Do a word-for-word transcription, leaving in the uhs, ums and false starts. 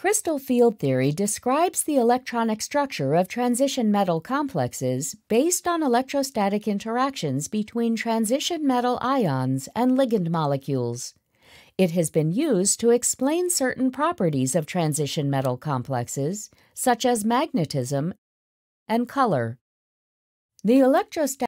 Crystal field theory describes the electronic structure of transition metal complexes based on electrostatic interactions between transition metal ions and ligand molecules. It has been used to explain certain properties of transition metal complexes, such as magnetism and color. The electrostatic